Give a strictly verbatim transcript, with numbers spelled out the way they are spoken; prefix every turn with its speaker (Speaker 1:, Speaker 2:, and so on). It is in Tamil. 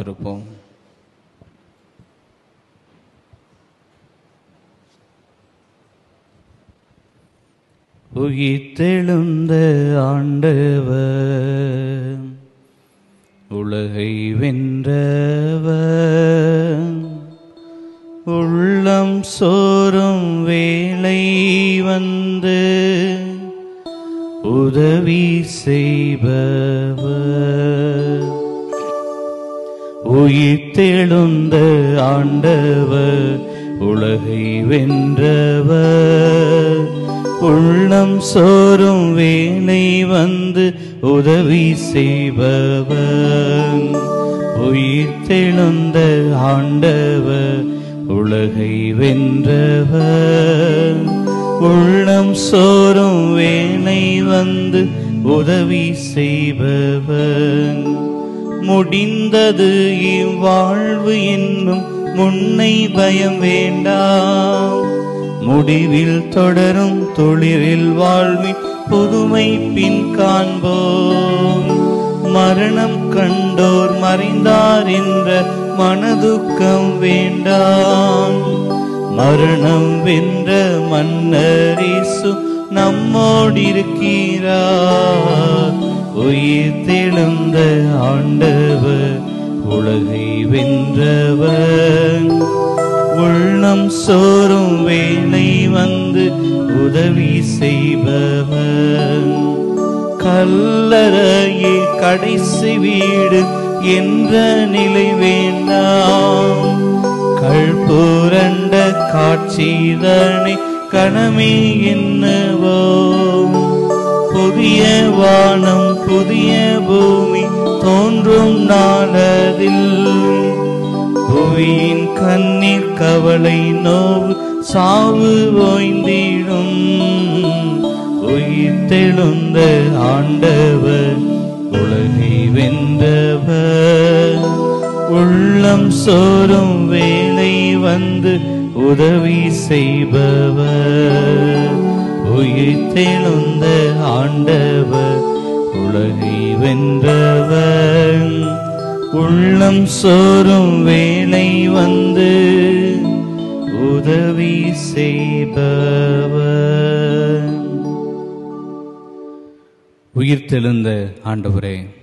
Speaker 1: இருப்போம். உயிர்த்தெழுந்த ஆண்டவர், உலகை வென்றவர், உள்ளம் சோறும் வேளை வந்து உதவி செய்பவர். உயிர்த்தெழுந்த ஆண்டவர், உலகை வென்றவர், உள்ளம் சோறும் வேளை வந்து உதவி செய்பவர். உயிர்த்தெழுந்த ஆண்டவர், உலகை வென்றவர், உள்ளம் சோறும் வேளை வந்து உதவி செய்பவர். முடிந்தது இவ்வாழ்வு என்னும் முன்னை பயம் வேண்டாம், முடிவில் தொடரும் தொழிலில் வாழ்வின் புதுமை பின் காண்போம். மரணம் கண்டோர் மறைந்தார் என்ற மனதுக்கம் வேண்டாம், மரணம் வென்ற மன்னர் இயேசு நம்மோடிருக்கிறார். உயிர்த்தெழுந்த ஆண்டவர், உலகை வென்றவர், உள்ளம் சோறும் வேளை வந்து உதவி செய்பவர். கல்லறையே கடைசி வீடு என்ற நிலை வேண்டாம், கள்புரண்ட காட்சிதனை கணமே என்னவோம். புதிய வானம் புதிய பூமி தோன்றும் நாளதில், புவியின் கண்ணீர் கவலை நோவு சாவு ஓய்ந்திடும். உயிர்த்தெழுந்த ஆண்டவர், உலகை வென்றவர், உள்ளம் சோறும் வேளை வந்து உதவி செய்பவர். உயிர்த்தெழுந்த ஆண்டவர், உலகை வென்றவர், உள்ளம் சோறும் வேளை வந்து உதவி செய்பவர். உயிர்த்தெழுந்த ஆண்டவரே,